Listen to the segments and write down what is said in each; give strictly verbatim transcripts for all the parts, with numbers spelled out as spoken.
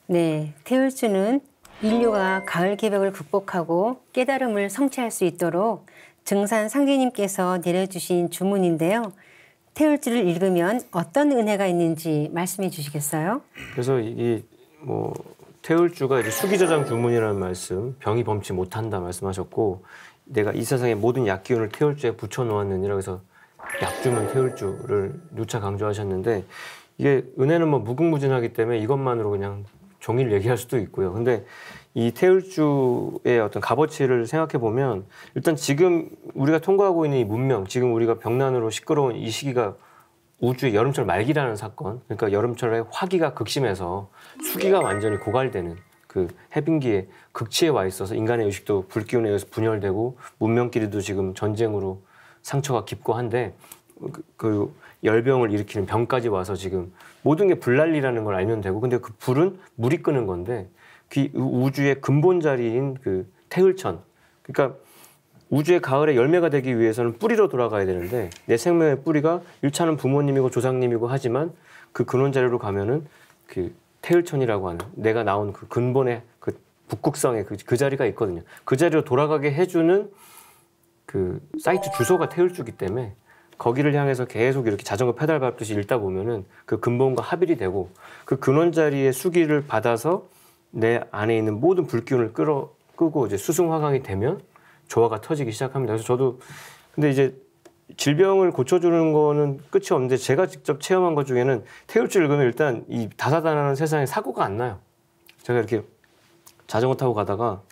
네, 태울주는 인류가 가을 기벽을 극복하고 깨달음을 성취할 수 있도록 증산 상제님께서 내려주신 주문인데요. 태울주를 읽으면 어떤 은혜가 있는지 말씀해 주시겠어요? 그래서 이게 뭐 태울주가 이제 수기저장 주문이라는 말씀, 병이 범치 못한다 말씀하셨고, 내가 이 세상의 모든 약기운을 태울주에 붙여놓았느니라 해서 약주문 태울주를 누차 강조하셨는데, 이게 은혜는 뭐 무궁무진하기 때문에 이것만으로 그냥 종일 얘기할 수도 있고요. 근데 이 태울주의 어떤 값어치를 생각해 보면, 일단 지금 우리가 통과하고 있는 이 문명, 지금 우리가 병난으로 시끄러운 이 시기가 우주의 여름철 말기라는 사건, 그러니까 여름철에 화기가 극심해서 수기가 완전히 고갈되는 그 해빙기에 극치에 와 있어서 인간의 의식도 불기운에 의해서 분열되고 문명끼리도 지금 전쟁으로 상처가 깊고 한데, 그, 그 열병을 일으키는 병까지 와서 지금 모든 게 불난리라는 걸 알면 되고, 근데 그 불은 물이 끄는 건데, 그 우주의 근본 자리인 그 태울천, 그러니까 우주의 가을에 열매가 되기 위해서는 뿌리로 돌아가야 되는데, 내 생명의 뿌리가 일 차는 부모님이고 조상님이고 하지만 그 근원 자리로 가면은 그 태울천이라고 하는, 내가 나온 그 근본의 그 북극성의 그, 그 자리가 있거든요. 그 자리로 돌아가게 해주는 그 사이트 주소가 태울주기 때문에 거기를 향해서 계속 이렇게 자전거 페달 밟듯이 읽다 보면은 그 근본과 합일이 되고, 그 근원 자리의 수기를 받아서 내 안에 있는 모든 불기운을 끌어 끄고 이제 수승화강이 되면 조화가 터지기 시작합니다. 그래서 저도 근데 이제 질병을 고쳐주는 거는 끝이 없는데, 제가 직접 체험한 것 중에는 태울주 읽으면 일단 이 다사다난한 세상에 사고가 안 나요. 제가 이렇게 자전거 타고 가다가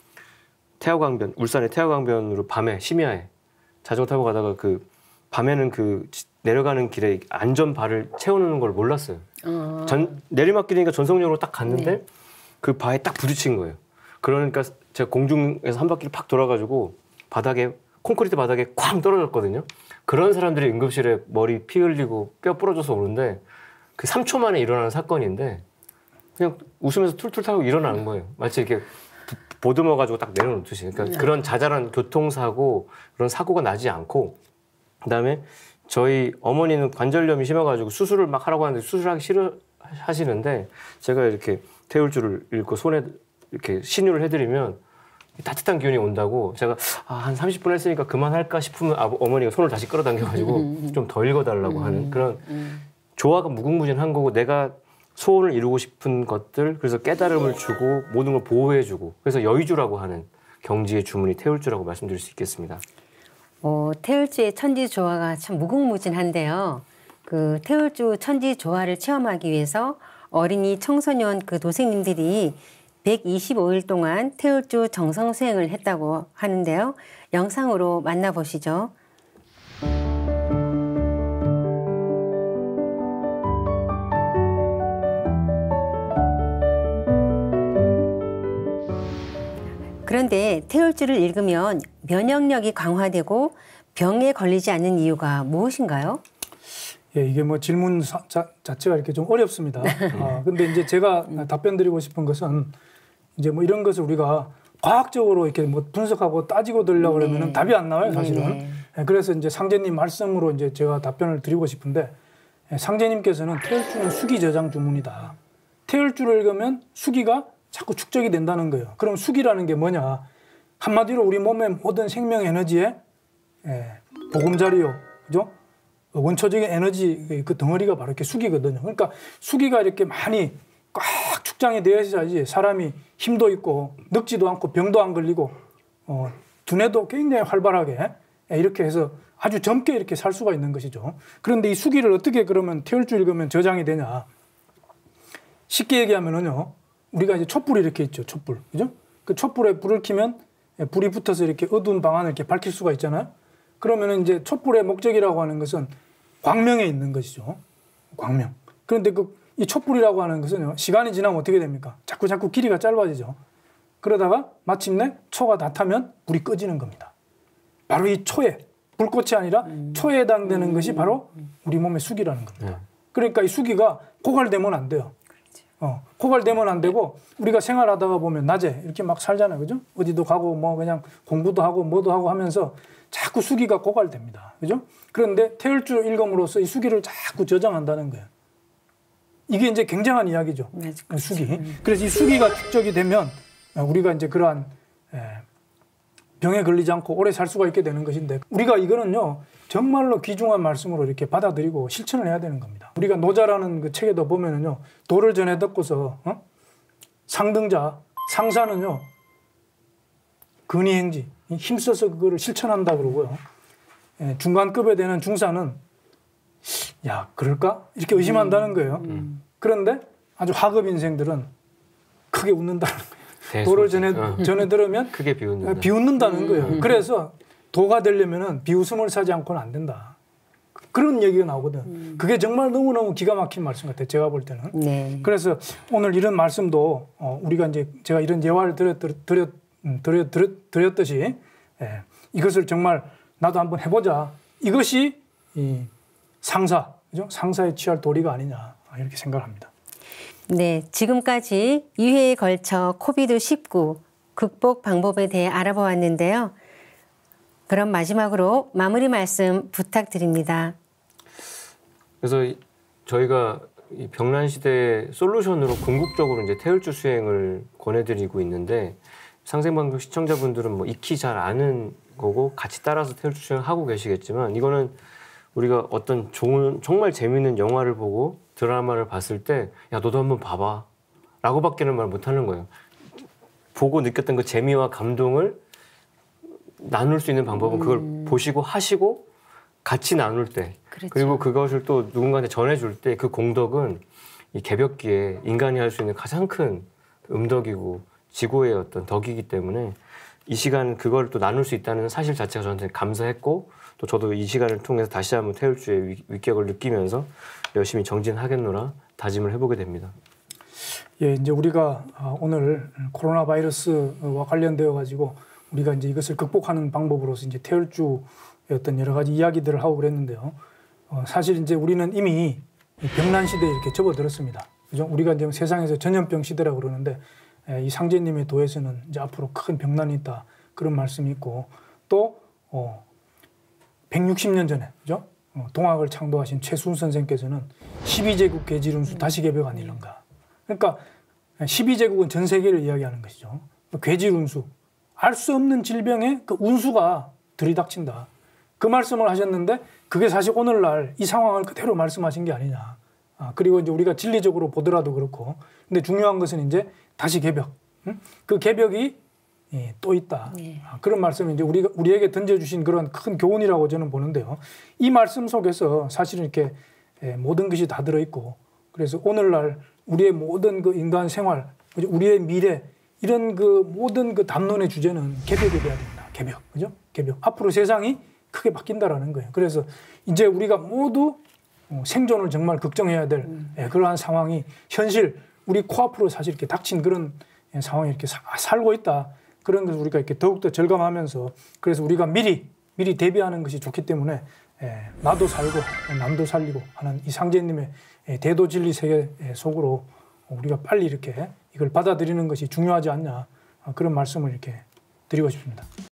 태화강변, 울산의 태화강변으로 밤에 심야에 자전거 타고 가다가 그 밤에는 그 내려가는 길에 안전바를 채워놓는 걸 몰랐어요. 어... 전 내리막길이니까 전속력으로 딱 갔는데 네. 그 바에 딱 부딪힌 거예요. 그러니까 제가 공중에서 한 바퀴를 팍 돌아가지고 바닥에, 콘크리트 바닥에 쾅 떨어졌거든요. 그런 사람들이 응급실에 머리 피 흘리고 뼈 부러져서 오는데, 그 삼 초 만에 일어나는 사건인데 그냥 웃으면서 툴툴 타고 일어나는 거예요. 마치 이렇게 보듬어가지고 딱 내려놓듯이. 그러니까 그런 자잘한 교통사고, 그런 사고가 나지 않고, 그다음에 저희 어머니는 관절염이 심해가지고 수술을 막 하라고 하는데 수술하기 싫어 하시는데, 제가 이렇게 태울주를 읽고 손에 이렇게 신유를 해드리면 따뜻한 기운이 온다고, 제가 아, 한 삼십 분 했으니까 그만할까 싶으면 아, 어머니가 손을 다시 끌어당겨가지고 좀 더 읽어달라고 하는 그런 조화가 무궁무진한 거고, 내가 소원을 이루고 싶은 것들, 그래서 깨달음을 주고 모든 걸 보호해주고, 그래서 여의주라고 하는 경지의 주문이 태울주라고 말씀드릴 수 있겠습니다. 어, 태울주의 천지 조화가 참 무궁무진한데요. 그 태울주 천지 조화를 체험하기 위해서 어린이 청소년 그 도생님들이 백이십오 일 동안 태울주 정성 수행을 했다고 하는데요. 영상으로 만나보시죠. 그런데 태울주를 읽으면 면역력이 강화되고 병에 걸리지 않는 이유가 무엇인가요? 예, 이게 뭐 질문 자, 자체가 이렇게 좀 어렵습니다. 아, 근데 이제 제가 답변 드리고 싶은 것은, 이제 뭐 이런 것을 우리가 과학적으로 이렇게 뭐 분석하고 따지고 들려고 네. 그러면 답이 안 나와요, 사실은. 네. 예, 그래서 이제 상제님 말씀으로 이제 제가 답변을 드리고 싶은데, 예, 상제님께서는 태울주는 수기 저장 주문이다. 태울주를 읽으면 수기가 자꾸 축적이 된다는 거예요. 그럼 수기라는 게 뭐냐? 한마디로 우리 몸의 모든 생명 에너지의 예, 보금자리요, 그죠? 원초적인 에너지 그 덩어리가 바로 이렇게 수기거든요. 그러니까 수기가 이렇게 많이 꽉 축장이 되어 있어야지 사람이 힘도 있고 늙지도 않고 병도 안 걸리고 어, 두뇌도 굉장히 활발하게 이렇게 해서 아주 젊게 이렇게 살 수가 있는 것이죠. 그런데 이 수기를 어떻게 그러면 태울주 읽으면 저장이 되냐? 쉽게 얘기하면은요, 우리가 이제 촛불이 이렇게 있죠, 촛불, 그죠? 그 촛불에 불을 켜면 불이 붙어서 이렇게 어두운 방 안을 이렇게 밝힐 수가 있잖아요. 그러면은 이제 촛불의 목적이라고 하는 것은 광명에 있는 것이죠. 광명. 그런데 그 이 촛불이라고 하는 것은 시간이 지나면 어떻게 됩니까? 자꾸 자꾸 길이가 짧아지죠. 그러다가 마침내 초가 다 타면 불이 꺼지는 겁니다. 바로 이 초에, 불꽃이 아니라 음. 초에 해당되는 음. 것이 바로 우리 몸의 수기라는 겁니다. 네. 그러니까 이 수기가 고갈되면 안 돼요. 어, 고갈되면 안 되고, 우리가 생활하다가 보면 낮에 이렇게 막 살잖아요, 그죠? 어디도 가고 뭐 그냥 공부도 하고 뭐도 하고 하면서 자꾸 수기가 고갈됩니다, 그죠? 그런데 태울주 읽음으로써 이 수기를 자꾸 저장한다는 거예요. 이게 이제 굉장한 이야기죠. 네, 수기. 그래서 이 수기가 축적이 되면 우리가 이제 그러한 병에 걸리지 않고 오래 살 수가 있게 되는 것인데, 우리가 이거는요 정말로 귀중한 말씀으로 이렇게 받아들이고 실천을 해야 되는 겁니다. 우리가 노자라는 그 책에도 보면은요, 도를 전해 듣고서 어? 상등자, 상사는요 근위행지, 힘써서 그거를 실천한다 그러고요. 예, 중간급에 되는 중사는 야 그럴까? 이렇게 의심한다는 거예요. 음. 그런데 아주 하급 인생들은 크게 웃는다는 거예요. 도를 전해, 어. 전해 들으면 크게 비웃는다. 비웃는다는 거예요. 음. 그래서 도가 되려면 비웃음을 사지 않고는 안 된다. 그런 얘기가 나오거든. 음. 그게 정말 너무너무 기가 막힌 말씀 같아요. 제가 볼 때는. 네. 그래서 오늘 이런 말씀도 어, 우리가 이제 제가 이런 예화를 드렸, 드렸, 드렸, 드렸, 드렸듯이 예, 이것을 정말 나도 한번 해보자. 이것이 이 상사, 그죠? 상사에 취할 도리가 아니냐 이렇게 생각합니다. 네, 지금까지 이 회에 걸쳐 코비드 십구 극복 방법에 대해 알아보았는데요. 그럼 마지막으로 마무리 말씀 부탁드립니다. 그래서 저희가 이 병난 시대의 솔루션으로 궁극적으로 이제 태울주 수행을 권해드리고 있는데, 상생방송 시청자분들은 뭐 익히 잘 아는 거고 같이 따라서 태울주 수행을 하고 계시겠지만, 이거는 우리가 어떤 좋은 정말 재미있는 영화를 보고 드라마를 봤을 때 야 너도 한번 봐봐 라고 밖에는 말 못하는 거예요. 보고 느꼈던 그 재미와 감동을 나눌 수 있는 방법은 그걸 음. 보시고 하시고 같이 나눌 때, 그렇죠. 그리고 그것을 또 누군가한테 전해줄 때 그 공덕은 이 개벽기에 인간이 할 수 있는 가장 큰 음덕이고 지구의 어떤 덕이기 때문에 이 시간 그걸 또 나눌 수 있다는 사실 자체가 저한테 감사했고, 또 저도 이 시간을 통해서 다시 한번 태울주의 위격을 느끼면서 열심히 정진하겠노라 다짐을 해보게 됩니다. 예, 이제 우리가 오늘 코로나 바이러스와 관련되어 가지고 우리가 이제 이것을 극복하는 방법으로서 이제 태울주의 어떤 여러 가지 이야기들을 하고 그랬는데요. 어, 사실 이제 우리는 이미 병난 시대에 이렇게 접어들었습니다. 그죠? 우리가 이제 세상에서 전염병 시대라고 그러는데, 예, 이 상제님의 도에서는 이제 앞으로 큰 병난이 있다 그런 말씀이 있고, 또 어, 백육십 년 전에 그죠? 어, 동학을 창도하신 최순 선생께서는 십이 제국 괴질운수 다시 개벽 아니런가. 그러니까 십이 제국은 전 세계를 이야기하는 것이죠. 괴질운수, 알 수 없는 질병에 그 운수가 들이닥친다. 그 말씀을 하셨는데, 그게 사실 오늘날 이 상황을 그대로 말씀하신 게 아니냐. 아, 그리고 이제 우리가 진리적으로 보더라도 그렇고, 근데 중요한 것은 이제 다시 개벽. 응? 그 개벽이 예, 또 있다. 네. 아, 그런 말씀이 이제 우리가 우리에게 던져주신 그런 큰 교훈이라고 저는 보는데요. 이 말씀 속에서 사실은 이렇게 예, 모든 것이 다 들어있고, 그래서 오늘날 우리의 모든 그 인간 생활, 우리의 미래, 이런 그 모든 그 담론의 주제는 개벽이 돼야 된다. 개벽, 그죠? 개벽. 앞으로 세상이 크게 바뀐다라는 거예요. 그래서 이제 우리가 모두 생존을 정말 걱정해야 될 음. 예, 그러한 상황이 현실, 우리 코앞으로 사실 이렇게 닥친 그런 예, 상황이 이렇게 사, 살고 있다. 그런 것을 우리가 이렇게 더욱더 절감하면서, 그래서 우리가 미리 미리 대비하는 것이 좋기 때문에 예, 나도 살고 남도 살리고 하는 이 상제님의 예, 대도 진리 세계 속으로 우리가 빨리 이렇게 이걸 받아들이는 것이 중요하지 않냐, 그런 말씀을 이렇게 드리고 싶습니다.